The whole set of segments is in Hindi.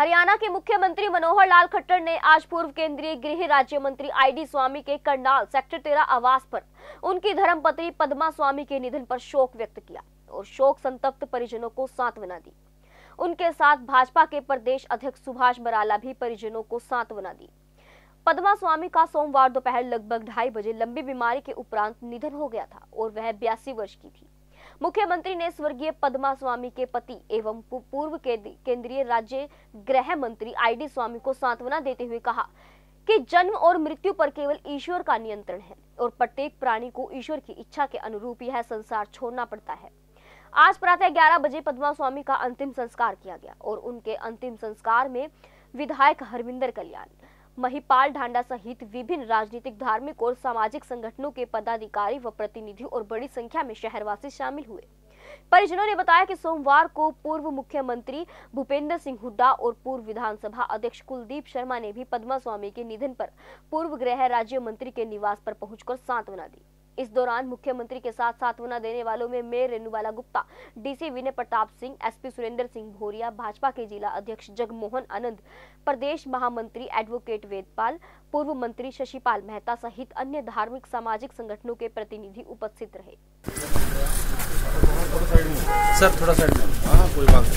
हरियाणा के मुख्यमंत्री मनोहर लाल खट्टर ने आज पूर्व केंद्रीय गृह राज्य मंत्री ID स्वामी के करनाल सेक्टर 13 आवास पर उनकी धर्मपत्नी पद्मा स्वामी के निधन पर शोक व्यक्त किया और शोक संतप्त परिजनों को सांत्वना दी। उनके साथ भाजपा के प्रदेश अध्यक्ष सुभाष बराला भी परिजनों को सांत्वना दी। पद्मा स्वामी का सोमवार दोपहर लगभग 2:30 बजे लंबी बीमारी के उपरांत निधन हो गया था और वह 82 वर्ष की थी। मुख्यमंत्री ने स्वर्गीय पद्मा स्वामी के पति एवं पूर्व केंद्रीय राज्य गृह मंत्री ID स्वामी को सांत्वना देते हुए कहा कि जन्म और मृत्यु पर केवल ईश्वर का नियंत्रण है और प्रत्येक प्राणी को ईश्वर की इच्छा के अनुरूप यह संसार छोड़ना पड़ता है। आज प्रातः 11 बजे पद्मा स्वामी का अंतिम संस्कार किया गया और उनके अंतिम संस्कार में विधायक हरविंदर कल्याण, महिपाल ढांडा सहित विभिन्न राजनीतिक, धार्मिक और सामाजिक संगठनों के पदाधिकारी व प्रतिनिधि और बड़ी संख्या में शहरवासी शामिल हुए। परिजनों ने बताया कि सोमवार को पूर्व मुख्यमंत्री भूपेंद्र सिंह हुड्डा और पूर्व विधानसभा अध्यक्ष कुलदीप शर्मा ने भी पद्मा स्वामी के निधन पर पूर्व गृह राज्य मंत्री के निवास पर पहुंचकर सांत्वना दी। इस दौरान मुख्यमंत्री के साथ सांत्वना देने वालों में mayor Renubala Gupta, DC Vinay Pratap Singh, SP Surender Singh Bhoria, Bhajpa के जिला अध्यक्ष जगमोहन आनंद, प्रदेश महामंत्री एडवोकेट वेदपाल, पूर्व मंत्री शशिपाल मेहता सहित अन्य धार्मिक सामाजिक संगठनों के प्रतिनिधि उपस्थित रहे। सर थोड़ा साइड में। हाँ कोई बात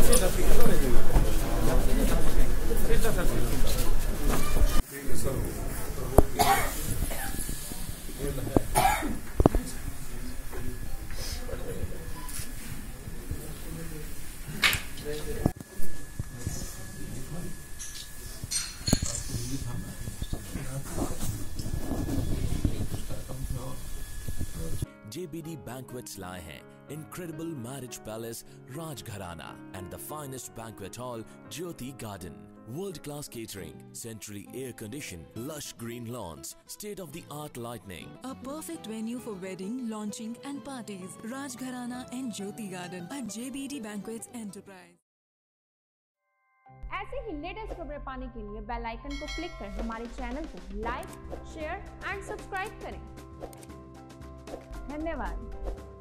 JBD Banquets लाए हैं Incredible Marriage Palace Rajgharana and the finest banquet hall Jyoti Garden. World-class catering, centrally air-conditioned, lush green lawns, state-of-the-art lighting. A perfect venue for wedding, launching and parties. Rajgharana and Jyoti Garden at JBD Banquets Enterprise. ऐसे ही लेटेस्ट खबरें पाने के लिए बेल आइकन को क्लिक कर हमारे चैनल को लाइक, शेयर एंड सब्सक्राइब करें। धन्यवाद।